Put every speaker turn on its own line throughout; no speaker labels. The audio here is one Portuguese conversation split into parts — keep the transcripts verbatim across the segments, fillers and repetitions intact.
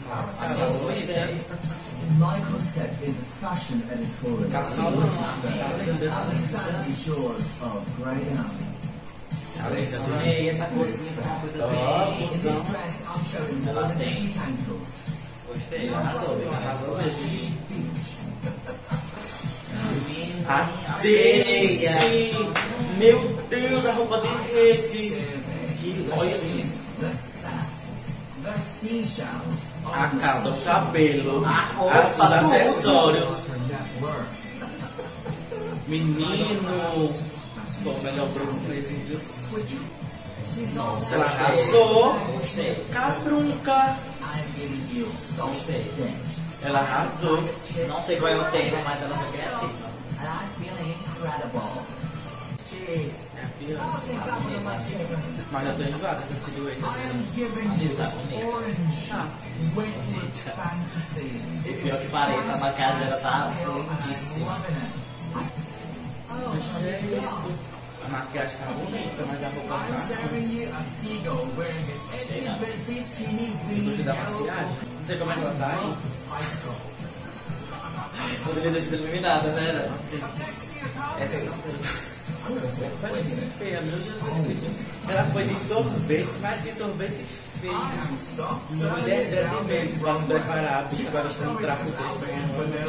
My concept is fashion editorial at the sandy shores of Graham.
Amei essa coisinha, uma coisa bem.
In this dress, I'm showing more than just ankles.
Gostei, arrasou, arrasou mesmo.
Ateia! Meu Deus, a roupa dele esse! Que olha!
The seashells.
A calda, o cabelo,
roupa,
os acessórios. Menino! Foi o melhor Bruno Crazy, viu? Nossa, ela arrasou!
Gostei.
Cabrunca!
Gostei.
Ela arrasou!
Não sei qual é o tema, mas ela foi criativa.
And I'm feeling incredible. Gee,
Mas eu tô enjoada dessa silhueta.
I am giving you orange, winded fantasy. It
Pior
is
que parei, a maquiagem dela tá
I'm
lindíssima.
loving it.
É isso. A maquiagem tá bonita, mas a roupa
I'm
tá.
serving you a seagull wearing an itty bitty teeny
Eu
weeny
gostei da
yellow
maquiagem. Não sei como é que ela tá aí.
Spice Girls.
Poderia ter sido eliminada, né?
Essa não foi feia, meu Jesus Cristo. Ela foi de sorvete, mais que sorvete feio. Não me der sete meses pra se preparar. A bicha vai vestir um trapo desse pra ganhar.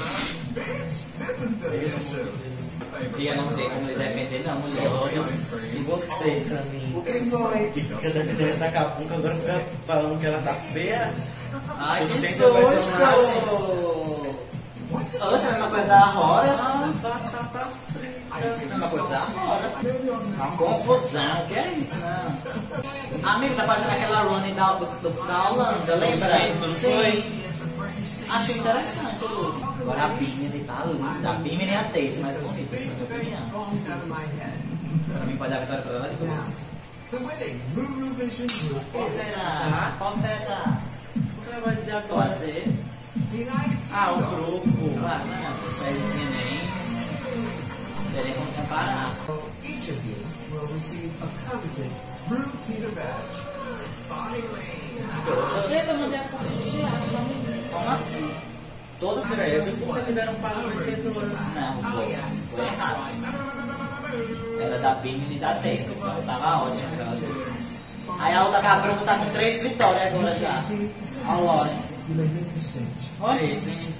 Tia, não tem como lhe defender, não, mulher.
E você, Samin? O que foi? Que fica defendendo essa capunca, agora fica falando que ela tá feia?
Ai, que
Sustenta o personagem.
susto! Oxe, é a mesma coisa da Rora.
Ah, batata frita.
É a mesma coisa da Rora. Uma confusão, que é isso, não? Amigo, tá fazendo aquela running da, do, da Holanda, lembra?
Não foi?
Achei interessante, Lu. Agora a Bimini tá linda. A Bimini é a Tate, mais bonita, essa é a minha opinião. Pra mim pode dar vitória pra elas duas.
The winning Ruru Vision Group
Qual será? Qual será?
O que ela vai dizer agora?
Pode ser.
United
Ah, o grupo.
Claro, não. Não nem. Não nem como comparar.
Each of you will receive a coveted Rue Peter badge. Finally!
Lembra, eu mandei a foto de teatro.
Como assim? Todas as
Credo, nunca tiveram pago por cento anos.
Não, foi, foi errado. Era da Bimini e da Tate, então tava ótimo aquelas duas. Aí a outra cabrunca tá com três vitórias agora já. A Lawrence.
You may leave the stage.
Olha isso, hein?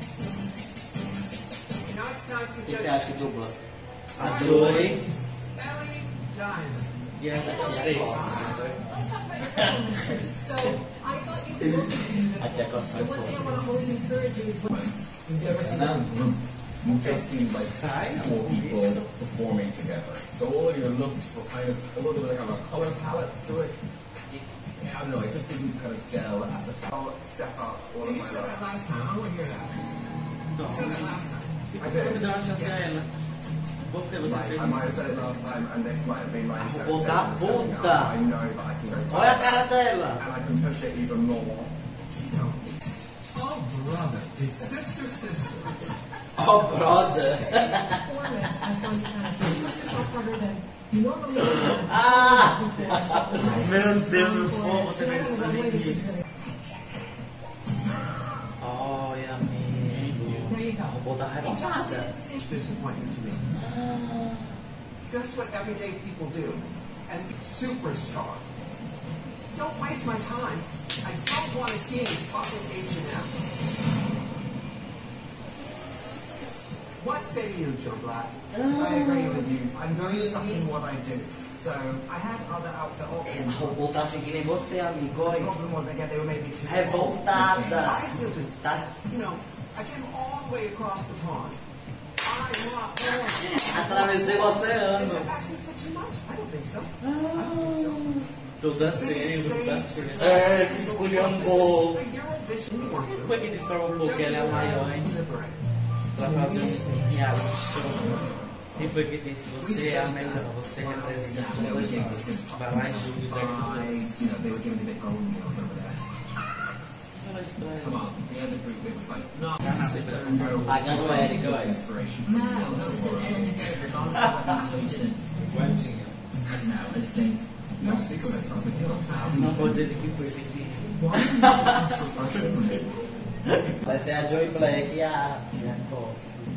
Now it's time
O
for
que
the
você
judges.
acha que dubla?
A Joy
Ellie Diamond.
e a Tia
So, I thought you would
A tia Costa.
One thing I want to always encourage you is when
Have you ever seen a group? You just see like four people performing together. So all of your looks were kind of a little bit of a color palette to it. It I don't know, it just didn't kind of gel as a I'll step up all of my life. You said that last time, I want to hear that. You said that last time.
E por que você deu uma chance a ela? Por que você fez
I might have
isso?
said it last time, and this might have been my
vou dar
interpretation.
puta.
I know, but I can go
Olha a cara dela.
and I can push it even more. Oh, brother, it's sister, sister.
Oh, brother.
performance, I saw you kind of take yourself harder than you normally would.
Ah!
Meu Deus do céu, você
So I
vai
don't know what way this is
saber.
gonna-
Olha, amigo.
There you go.
Vou botar revoltada.
Disappointment to me. That's what everyday people do. And superstar. Don't waste my time. I don't want to see any fucking Asian actors. What say you, Joe Black? I agree with you. I'm very stuck in what I do. So I had other outfit options.
A robô tá assim que nem você, amigo.
The
Olha.
problem was again they were maybe too
Revoltada.
I listen.
Tá?
You know, I came all the way across the pond. I want more.
Atravessei o
Is
oceano.
it asking for too much? I don't think so. I don't think so.
Toda série, toda série.
É, que esculhambou.
The Eurovision
Quem foi que disse pra um pouco que ela é a maior, hein? Pra fazer um reality show. Quem foi que disse você é a melhor, você representa hoje? Vai lá e julga e pega os outros.
You know, they were giving me a bit golden girls over there.
Fala isso pra
Come
ela.
on, the other group, it was like, no,
Tá na separação.
Pagando o Eric, olha.
inspiration.
No,
Regardless of what you didn't. I don't know, I just think, no speak of it, sounds like you're a thousand.
Não vou dizer de quem foi esse aqui.
Why are you so personal?
Vai ser a Joy Black e a Tia Coffee.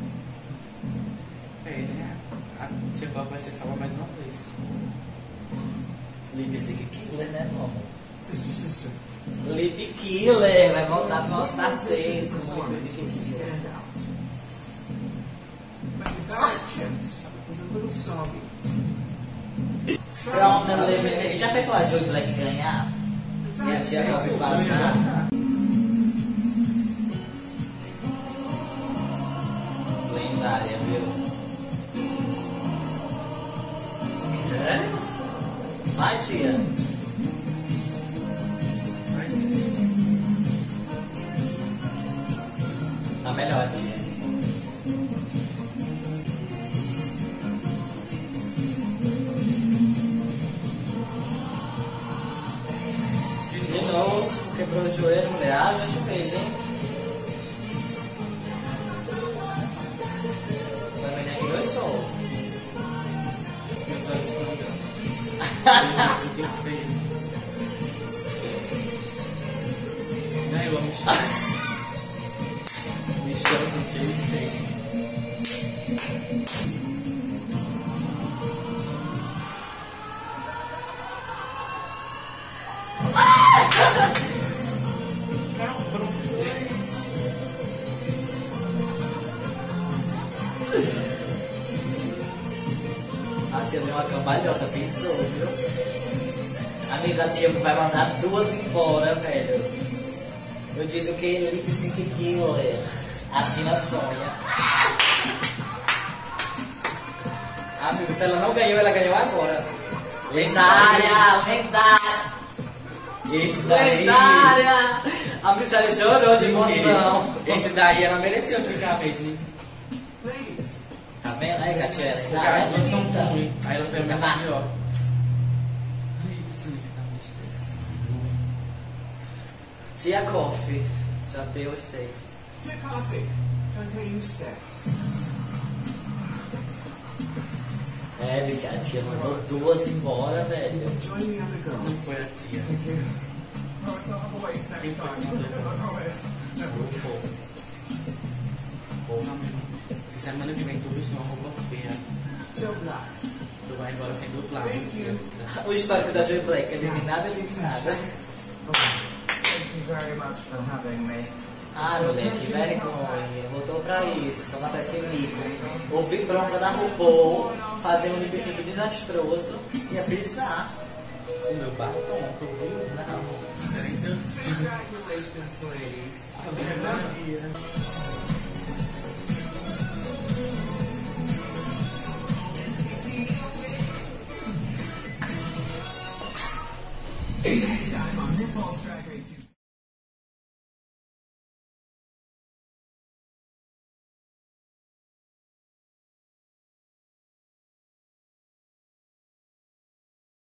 É, né? A Tia Coffee vai ser salva mais uma vez.
Lip Sync Killer, né, meu amor?
Sister, sister.
Lip Killer, vai voltar pro All Star seis.
Stand out. But the dark chance was a little soggy.
From Elimination. Já pensou a Joy Black ganhar? E a Tia Coffee passar? Lendária, viu? Vai, tia. A melhor, tia. De novo, quebrou o joelho, mulher. Ah, já te fez, hein? Também nem dois ou?
Meus olhos estão olhando. Isso que eu fiz. Ai, eu amo Michel. Michel, o que ele fez?
A tia deu uma cambalhota, pensou, viu? Amiga, a tia vai mandar duas embora, velho. Eu disse o que? Lip Sync Killer. A Tina sonha. Amigo, se ela não ganhou, ela ganhou agora. Lendária, lendária,
Esse daí.
lendária. A Michelle chorou de emoção.
Esse daí ela mereceu ficar mesmo.
Tá vendo aí, Katia?
Porque as duas são ruins. Aí ela foi a menos
Tá.
melhor. Ai, que silêncio tá muito estressado.
Tia Coffee. Já deu o steak.
Tia Coffee, don't you step.
É, porque a tia mandou duas embora, velho.
Join the other
Não
girls.
foi a tia.
Thank you. Promise I'll have a waste next
Quem foi
time.
que mandou?
I promise.
Foi o povo. Porra, mesmo. Se semana que vem tu vestir uma roupa feia,
Joe Black.
tu vai embora sem dublagem.
Thank you.
O histórico da Joy Black, eliminada, eliminada.
Thank you very much for having me.
Ah, mulher, que vergonha. Voltou pra isso, toma esse mico. Ouvi bronca da RuPaul, fazer um lip sync desastroso. Ia pisar.
O meu batom, tu viu?
Não.
Era intenso.
Congratulations, ladies.
Ave Maria.
Next time on RuPaul's Drag Race.